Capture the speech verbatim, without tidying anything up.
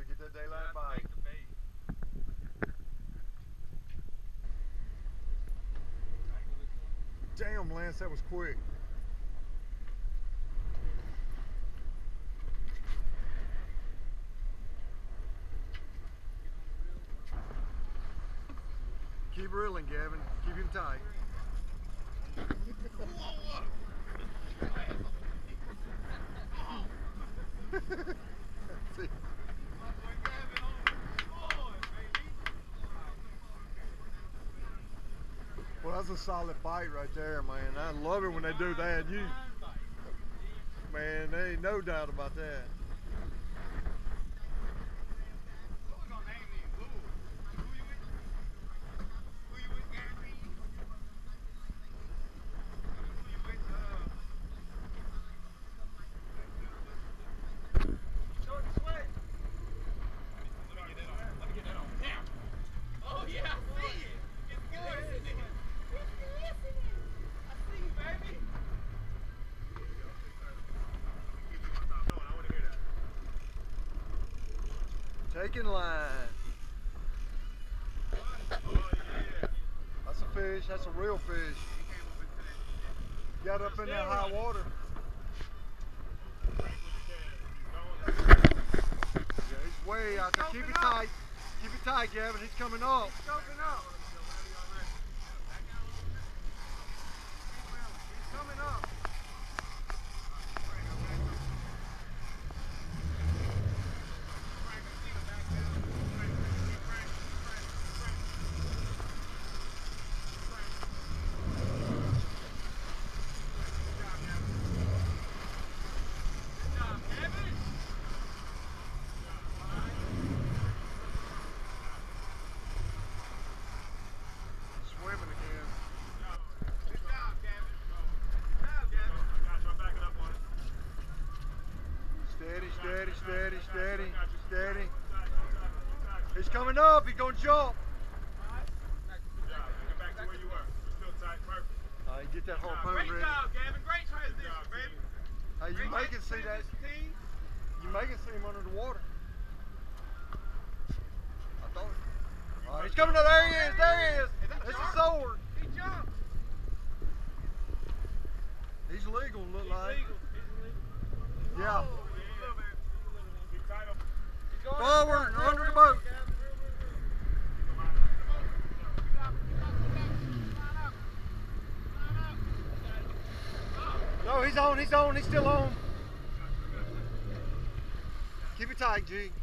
Gotta get that daylight bite. Damn, Lance, that was quick. Keep reeling, Gavin. Keep him tight. Well, that's a solid bite right there, man. I love it when they do that. You, man, there ain't no doubt about that. Taking line. That's a fish. That's a real fish. Got up in that high water. Yeah, he's way out there. Keep it tight. Keep it tight, Gavin. He's coming up. He's coming up. He's coming up. Steady, steady, steady, steady. He's coming up. He's going to jump. Uh, get that harpoon ready. Great job, Gavin. Great transition, baby. Hey, you make it see that. You make it see him under the water. I thought it. Uh, he's coming up. There he is. There he is. It's a sword. He jumped. He's legal, look like. He's legal. He's legal. Yeah. Oh. Forward, under the boat. No, he's on, he's on, he's still on. Keep it tight, G.